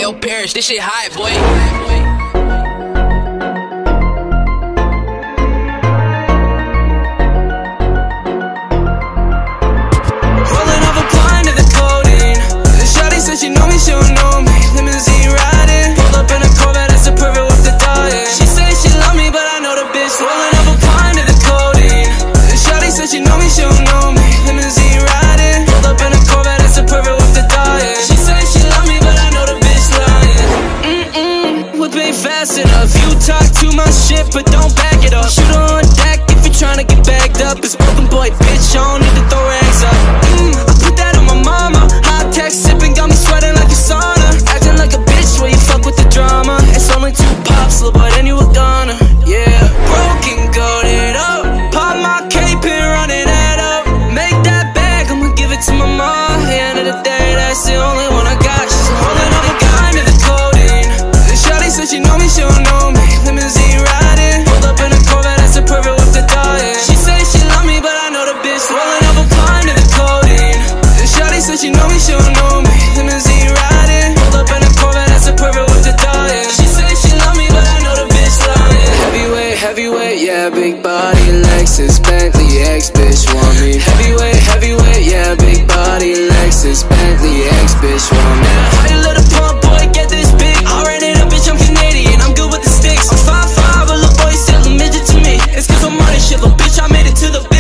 yo, perish, this shit hot, boy. Rolling off a pint of the codeine. The Shorty said she know me, she don't know me. Limousine riding, pulled up in a Corvette, that's a perfect with the dye. She say she love me, but I know the bitch. Rolling off a pint of the codeine. The Shorty said she know me, she don't know me. Limousine riding, pulled up in a Corvette, that's a perfect with the dye. She say she love me, but I know the bitch lying. Whip ain't fast enough. You talk too much shit, but don't back it up. Shoot her on deck if you tryna get bagged up. It's broken boy, bitch, I don't need to throw rags up. I put that on my mama. High-tech sippin' got me sweating like a sauna. Acting like a bitch when you fuck with the drama. It's only 2 pops, little boy, then you a goner. Yeah, broken, goated up. Pop my cape and run it that up. Make that bag, I'ma give it to my mom. At the end of the day, that's the only one I got. She's holding up a kind of the codeine. The Shorty said she know me, she don't know me. Limousine riding, pulled up in a Corvette, that's a perfect with the dye. She say she love me, but I know the bitch. Rolling up a pint of the codeine. The Shorty said she know me, she don't know me. Limousine riding, pulled up in a Corvette, that's a perfect with the dye. She say she love me, but I know the bitch lying. Heavyweight, heavyweight, yeah, big body, Lexus, Bentley, X bitch want me. Heavyweight, heavyweight, yeah, big body, Lexus, Bentley, X bitch want me. How you let a pump boy get this big? I ran it up, bitch, I'm Canadian, I'm good with the sticks. I'm 5'5", a little boy still a midget to me. It's cause I'm money shit, little bitch, I made it to the big.